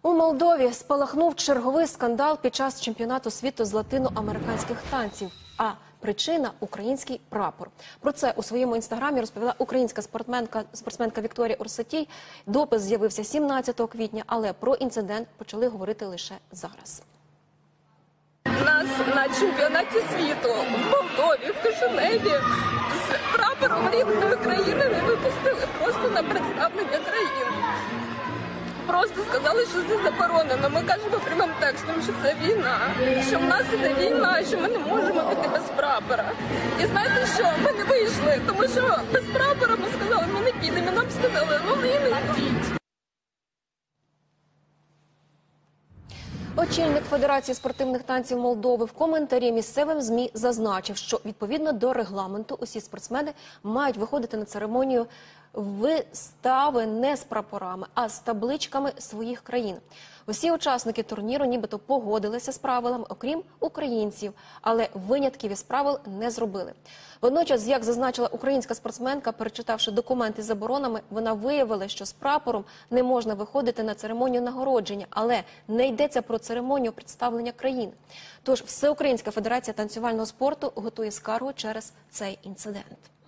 У Молдові спалахнув черговий скандал під час чемпіонату світу з латиноамериканських танців. А причина – український прапор. Про це у своєму інстаграмі розповіла українська спортсменка Вікторія Урсатій. Допис з'явився 17 квітня, але про інцидент почали говорити лише зараз. Нас на чемпіонаті світу в Молдові, в Кишиневі з прапором рідної країни не випустили просто на представлення країн. Просто сказали, що це заборонено. Ми кажемо прямим текстом, що це війна, що в нас іде війна, що ми не можемо піти без прапора. І знаєте що? Ми не вийшли, тому що без прапора ми сказали, ми не підемо. І нам сказали, ну ви не йдіть. Очільник Федерації спортивних танців Молдови в коментарі місцевим ЗМІ зазначив, що відповідно до регламенту усі спортсмени мають виходити на церемонію вистави не з прапорами, а з табличками своїх країн. Усі учасники турніру нібито погодилися з правилами, окрім українців, але винятків із правил не зробили. Водночас, як зазначила українська спортсменка, перечитавши документи з заборонами, вона виявила, що з прапором не можна виходити на церемонію нагородження, але не йдеться про церемонію представлення країн. Тож Всеукраїнська федерація танцювального спорту готує скаргу через цей інцидент.